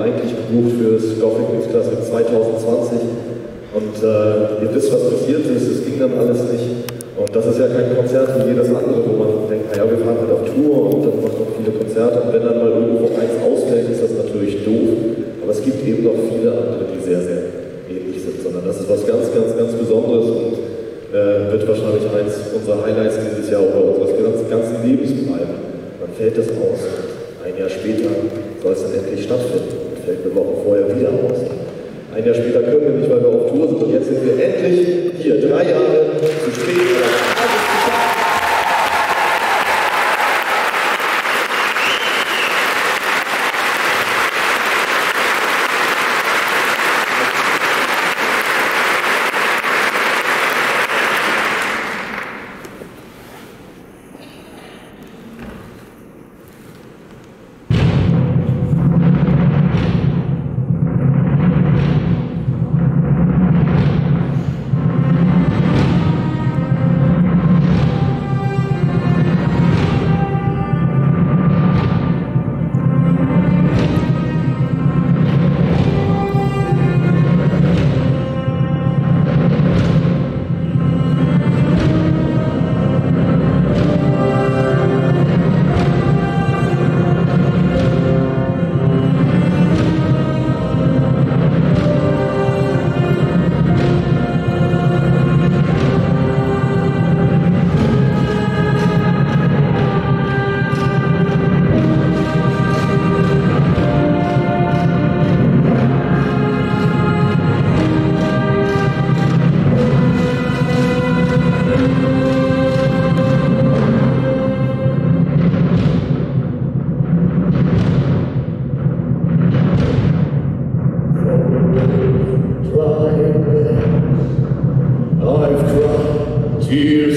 eigentlich gebucht fürs Gothic Classic 2020 und ihr wisst, was passiert ist, es ging dann alles nicht. Und das ist ja kein Konzert wie jedes andere, wo man denkt, naja, wir fahren halt auf Tour und dann macht man viele Konzerte und wenn dann mal irgendwo eins ausfällt, ist das natürlich doof. Aber es gibt eben noch viele andere, die sehr, sehr ähnlich sind, sondern das ist was ganz, ganz, ganz Besonderes und wird wahrscheinlich eins unserer Highlights dieses Jahr oder unseres ganzen Lebens bleiben. Dann fällt das aus und ein Jahr später soll es dann endlich stattfinden und fällt eine Woche vorher wieder aus. Ein Jahr später können wir nicht, weil wir auf Tour sind und jetzt sind wir endlich hier, 3 Jahre zu spät. I've cried tears